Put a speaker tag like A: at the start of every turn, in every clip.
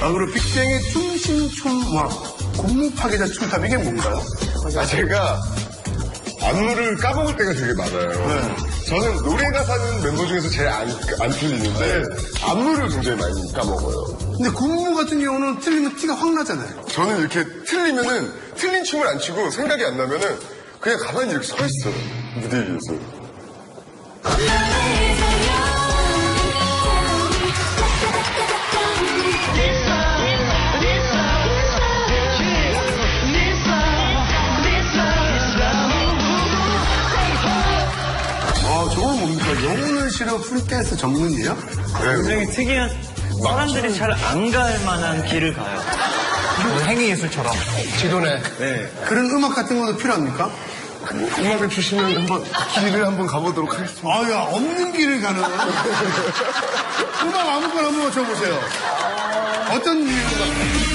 A: 그리고 빅뱅의 춤신춤왕, 군무 파괴자 춤탑, 이게 뭔가요?
B: 제가 안무를 까먹을 때가 되게 많아요.
A: 네.
B: 저는 노래 가사는 멤버 중에서 제일 안 틀리는데 안무를 굉장히 많이 까먹어요.
A: 근데 군무 같은 경우는 틀리면 티가 확 나잖아요.
B: 저는 이렇게 틀리면은 틀린 춤을 안 추고 생각이 안 나면은 그냥 가만히 이렇게 서 있어요. 무대 위에서.
A: 저건 뭡니까? 영혼을 실어 프리댄스 전문이에요?
C: 굉장히 특이한, 사람들이 잘 안 갈 만한 길을 가요. 행위예술처럼.
A: 지도네.
C: 네.
A: 그런 음악 같은 것도 필요합니까?
B: 음악을 주시면 한번 길을 한번 가보도록 하겠습니다.
A: 야, 없는 길을 가는. 음악 아무거나 한번 줘보세요. 어떤 이유가?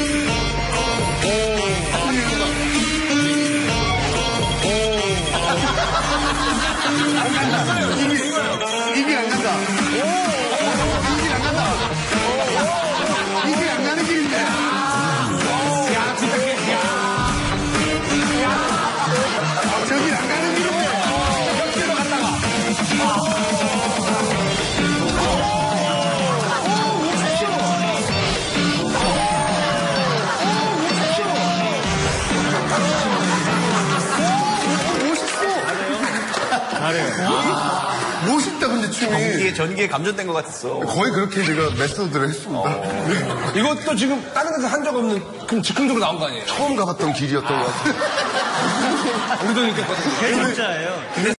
A: 이게 안 간다. 이게 안 간다. 이게 안 가는 길인데. 저기 안 가는 길인데. 저기로 갔다가. 멋있다, 근데 춤이.
C: 전기에 감전된 것 같았어.
B: 거의 그렇게 제가 메소드를 했습니다.
D: 이것도 지금 다른 데서 한 적 없는 그럼 즉흥적으로 나온 거 아니에요?
B: 처음 가봤던 길이었던 것 같아요.
D: 우리도 느꼈거든요.
C: 그게 진짜예요.